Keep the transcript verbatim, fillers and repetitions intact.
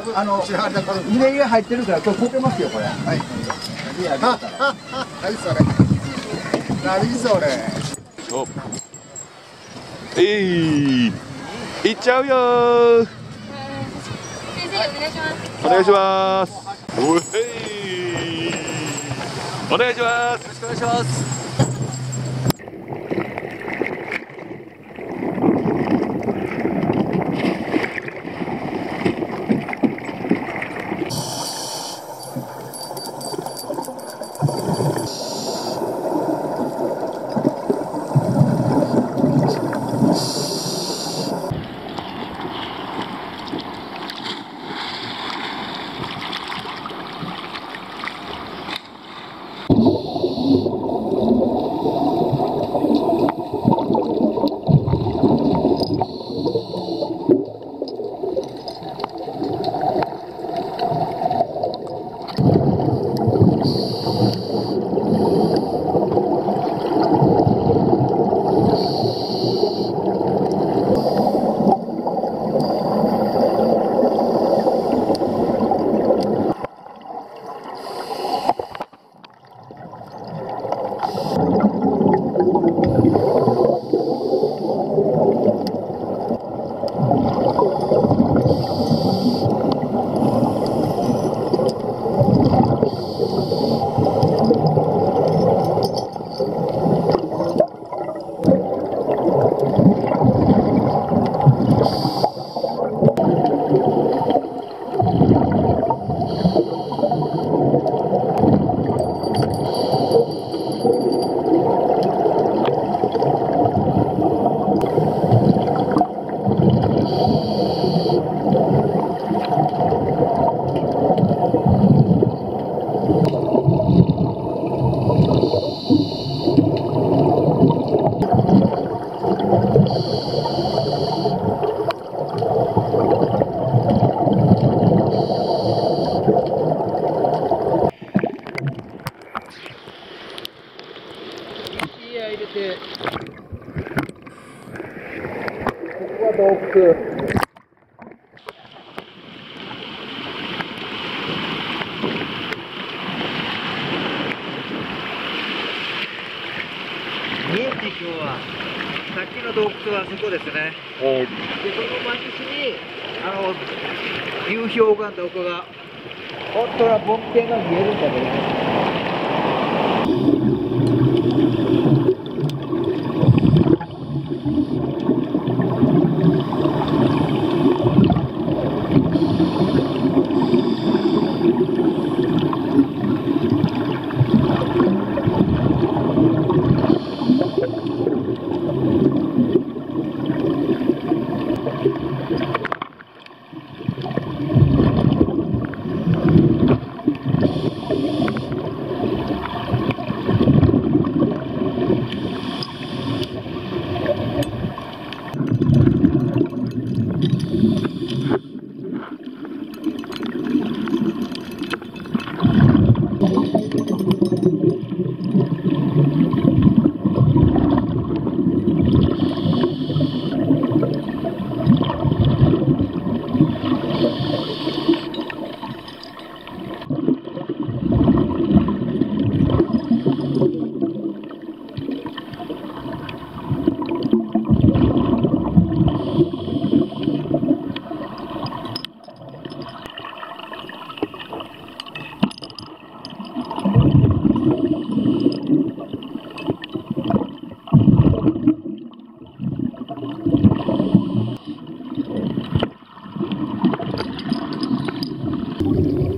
あのひねりが入ってるからこれこけますよこれ。はい。 何それ。何それ。 えい、いっちゃうよー。 先生お願いします。 お願いします。おい、お願いします。 よろしくお願いします。入れて、ここは洞窟。見えて今日はさっきの洞窟はあそこですね。でその真西にあの流氷がどこが本当は盆景が見えるんだけどね。 Thank you.